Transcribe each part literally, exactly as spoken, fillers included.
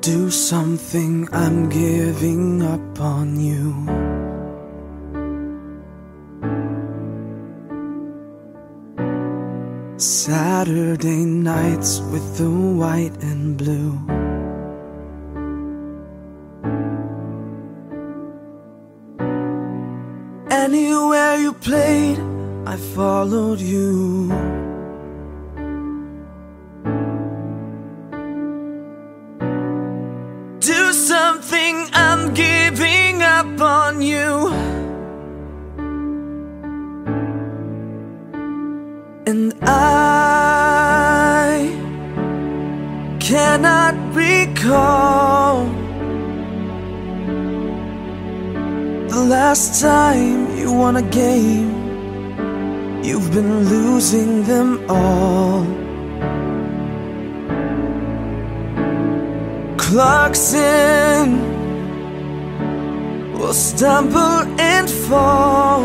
Do something, I'm giving up on you. Saturday nights with the white and blue. Anywhere you played, I followed you. Do something, I'm giving up on you. And I cannot recall the last time you won a game. You've been losing them all. Clarkson will stumble and fall.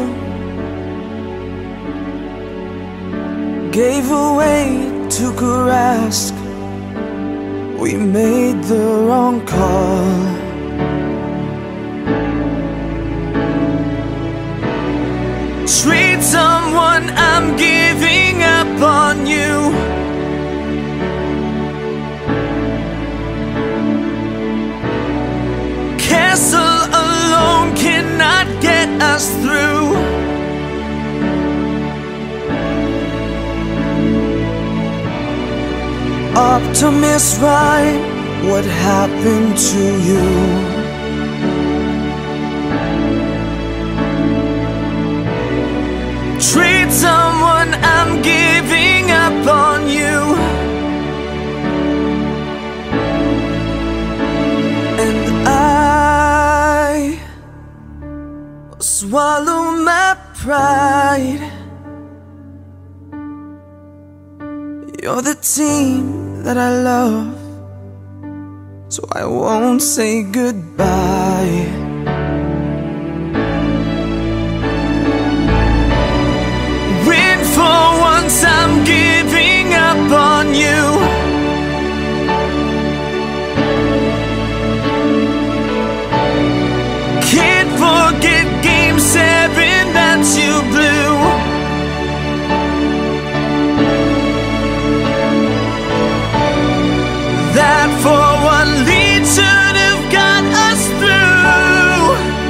Gave away to Rask. We made the wrong call. Treat someone, I'm giving up on you. Castle alone cannot get us through. Optimus Prime, what happened to you? Treat someone, I'm giving up on you. And I will swallow my pride. You're the team that I love, so I won't say goodbye. Win for once, I'm giving up on you. Can't forget game seven that you blew. That four one lead should have got us through.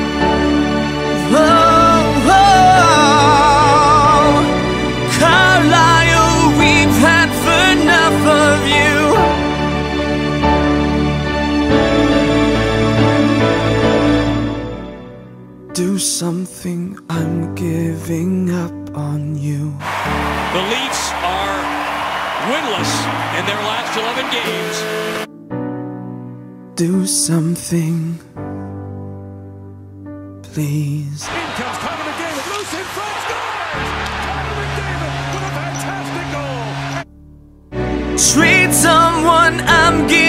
Oh, oh, Carlisle, we've had enough of you. Do something, I'm giving up on you. The Leafs are winless in their last eleven games. Do something, please. In comes Connor McDavid, loose in front, scores! Connor McDavid with a fantastic goal. Treat someone, I'm giving